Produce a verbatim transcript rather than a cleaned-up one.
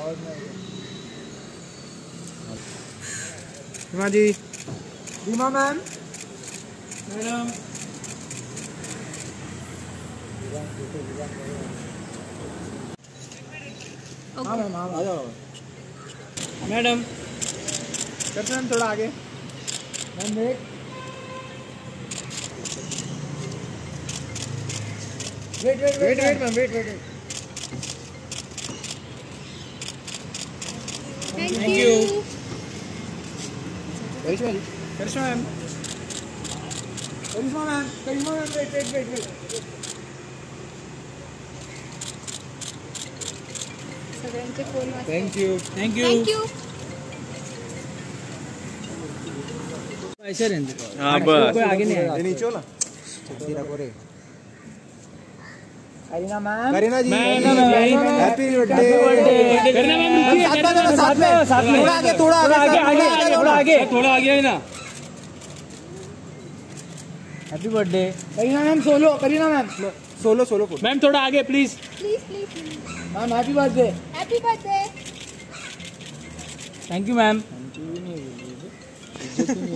Reema ji, Reema ma'am, madam, हाँ ma'am, हाँ आ जाओ मैडम। करते मैम थोड़ा आगे ma'am. Wait wait wait wait wait ma'am, wait wait. Thank you. Karishma ji, Karishma ma'am, Karishma ma'am, Karishma ma'am, wait wait wait wait. Thank you, thank you, thank you. ऐसे रहने दो। हाँ बस, कोई आगे नहीं है। नीचे ना तेरा कोरे। Kareena ma'am, Kareena ji, happy birthday. Kareena ma'am रुकिए, साथ में साथ में थोड़ा आगे, थोड़ा आगे, आगे थोड़ा आगे, थोड़ा आगे है ना। Happy birthday Kareena ma'am. Solo Kareena ma'am, solo solo ma'am, थोड़ा आगे please please please ma'am. Happy birthday, happy birthday. Thank you ma'am.